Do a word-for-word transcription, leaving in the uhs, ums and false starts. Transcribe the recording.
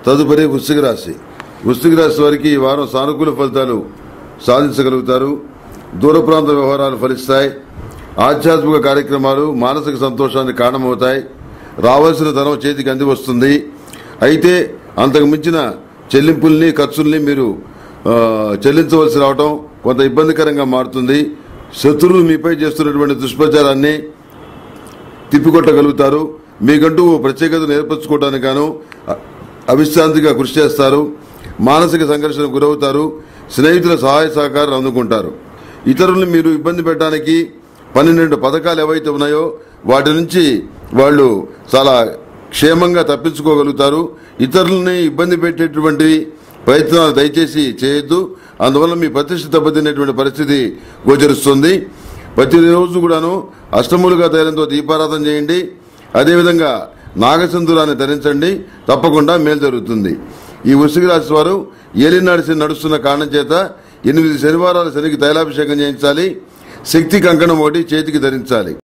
తదుపరి వృశ్చిక రాశి. వృశ్చిక రాశి వారికి ఈ వారం సానుకూల ఫలితాలు సాధించగలుగుతారు. దూర ప్రాంత వ్యవహారాలు ఫలిస్తాయి. ఆధ్యాత్మిక కార్యక్రమాలు మానసిక సంతోషానికి కారణమవుతాయి. రావాల్సిన ధనం చేతికి అంది వస్తుంది. అయితే అంతకు మించిన చెల్లింపుల్ని ఖర్చుల్ని మీరు చెల్లించవలసి రావడం కొంత ఇబ్బందికరంగా మారుతుంది. శత్రువులు మీపై చేస్తున్నటువంటి దుష్ప్రచారాన్ని తిప్పికొట్టగలుగుతారు. మీకంటూ ప్రత్యేకతను ఏర్పరచుకోవడానికి గాను అవిశ్రాంతిగా కృషి చేస్తారు. మానసిక సంఘర్షణకు గురవుతారు. స్నేహితుల సహాయ సహకారాలు అందుకుంటారు. ఇతరులను మీరు ఇబ్బంది పెట్టడానికి పన్నెండు పథకాలు ఏవైతే ఉన్నాయో వాటి నుంచి వాళ్ళు చాలా క్షేమంగా తప్పించుకోగలుగుతారు. ఇతరులని ఇబ్బంది పెట్టేటువంటి ప్రయత్నాలు దయచేసి చేయొద్దు. అందువల్ల మీ ప్రతిష్ట దెబ్బతినేటువంటి పరిస్థితి గోచరిస్తుంది. ప్రతిరోజు కూడాను అష్టములుగా తైలంతో దీపారాధన చేయండి. అదేవిధంగా నాగసింధూరాన్ని ధరించండి. తప్పకుండా మేలు జరుగుతుంది. ఈ వృశ్చిక రాశి వారు ఏలినాడి శని నడుస్తున్న కారణం చేత ఎనిమిది శనివారాల శనికి తైలాభిషేకం చేయించాలి. శక్తి కంకణం ఒకటి చేతికి ధరించాలి.